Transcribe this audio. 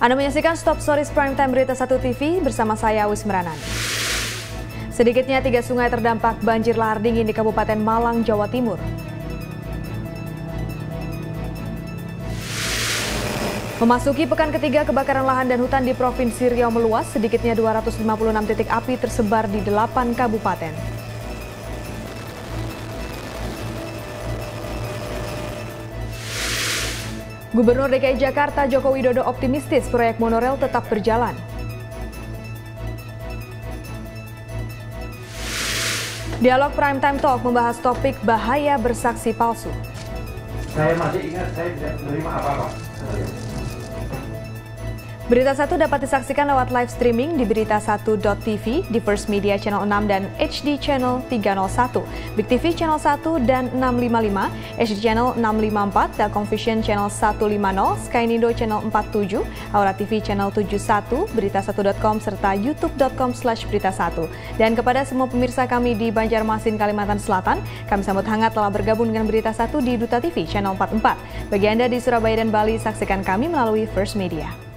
Anda menyaksikan Stop Stories Primetime Berita 1 TV bersama saya Wismeranan. Sedikitnya 3 sungai terdampak banjir lahar dingin di Kabupaten Malang, Jawa Timur. Memasuki pekan ketiga, kebakaran lahan dan hutan di Provinsi Riau meluas. Sedikitnya 256 titik api tersebar di 8 kabupaten. Gubernur DKI Jakarta Joko Widodo optimistis proyek monorail tetap berjalan. Dialog Primetime Talk membahas topik bahaya bersaksi palsu. Saya masih ingat, saya tidak menerima apa-apa. Berita 1 dapat disaksikan lewat live streaming di berita1.tv, di First Media Channel 6 dan HD Channel 301, Big TV Channel 1 dan 655, HD Channel 654, Telkom Vision Channel 150, Skynindo Channel 47, Aura TV Channel 71, berita1.com serta youtube.com/berita1. Dan kepada semua pemirsa kami di Banjarmasin, Kalimantan Selatan, kami sambut hangat telah bergabung dengan Berita 1 di Duta TV Channel 44. Bagi Anda di Surabaya dan Bali, saksikan kami melalui First Media.